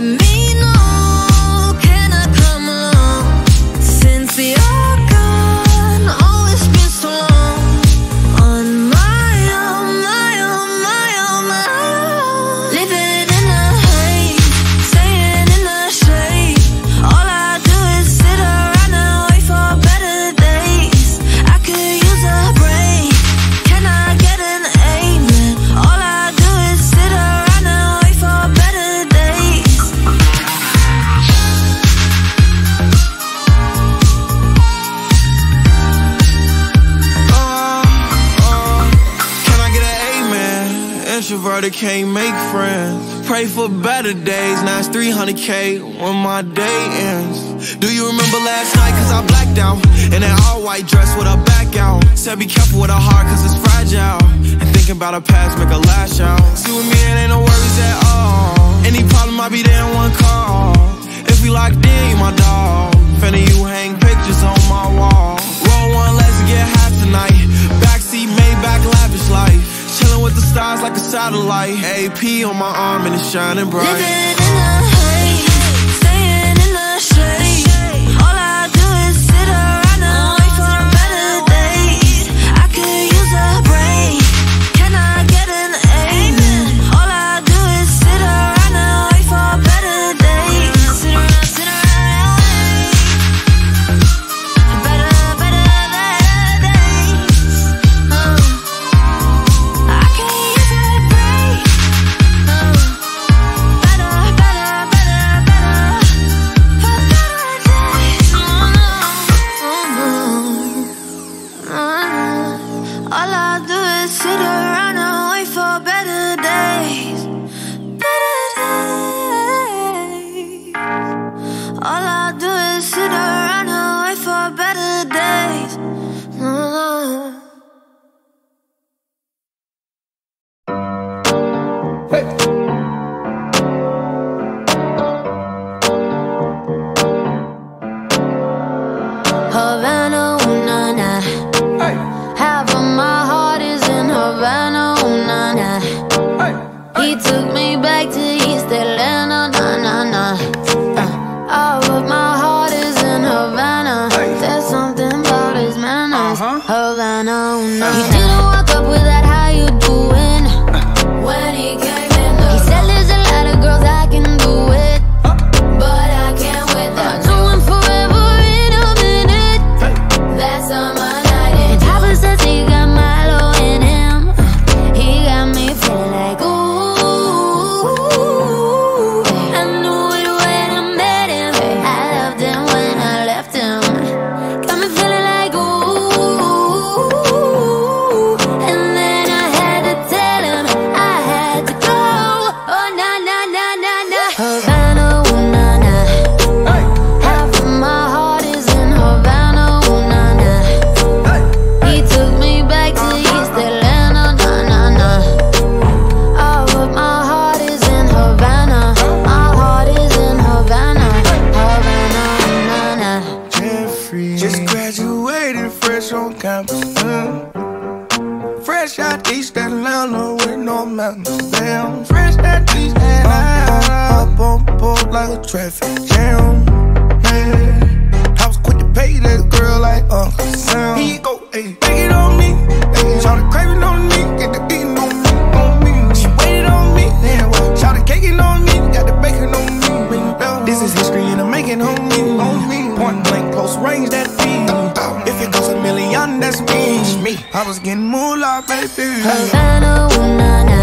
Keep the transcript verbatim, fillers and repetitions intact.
me know, can I come along? Since you're gone, oh, it's been so long. On my own, my own, my own, my own. Living in the haze, staying in the shade. All I do is sit around and wait for better days. I could use a break, can I get an amen? All I do is sit around and wait for better days. Introverted, can't make friends. Pray for better days. Now it's three hundred K when my day ends. Do you remember last night? Cause I blacked out in that all white dress with a back out. Said be careful with her heart cause it's fragile. And thinking about her past make her lash out. See with me it ain't no worries at all. Any problem I be there in one call. If we locked in, you my dog. Finna you hang pictures on my wall. Roll one, let's get high tonight. Backseat, Maybach, lavish life. Chillin' with the stars like a satellite. A P on my arm and it's shining bright. Living in the haze, staying in the shade. All I do is sit around and wait for better days. I could use a break, can I get an amen? All I do is sit around and wait for better days. Sit around, sit around, better, better, better days. uh. I can use a break, uh. better, better, better, better, for better days. Oh, no. Oh, no. All I do is sit around and wait for better days, better days. All I do is sit around and wait for better days. Oh, Havana, ooh, nah, nah. Half of my heart is in Havana, ooh, nah, nah. He took me back to East Atlanta, nah, nah, nah. Uh, all of my heart is in Havana. There's something about his manners. Havana, ooh, nah, nah. He didn't walk up with that, how you doing? When he came in the He said there's a lot of girls I can do it, but I can't with them. Doing forever in a minute. That's on my night. And Papa says he got Milo in him. He got me feeling like ooh. I knew it when I met him. I loved him when I left him. Got me feeling like ooh. And then I had to tell him I had to go. Oh, nah, nah, nah, nah, nah. Havana, ooh, nah, nah. Half of my heart is in Havana, ooh, nah, nah. He took me back to East Atlanta, nah, nah, nah. All of my heart is in Havana. My heart is in Havana. Havana, nah, nah. Jeffrey just graduated fresh on campus. mm. Fresh out East Atlanta with no mountains. Damn, fresh out East Atlanta. Up on board like a traffic jam. Man, I was quick to pay that girl like Uncle Sam. He go, ayy, take it on me. Ayy, shout the craving on me, get the beating on me, on me. She waited on me, then what? Shout the caking on me, got the bacon on me. This is history and I'm making on me, on me. Point blank, close range, that feed. If it goes a million, that's me. I was getting moolah, baby. Havana, ooh, nah, nah.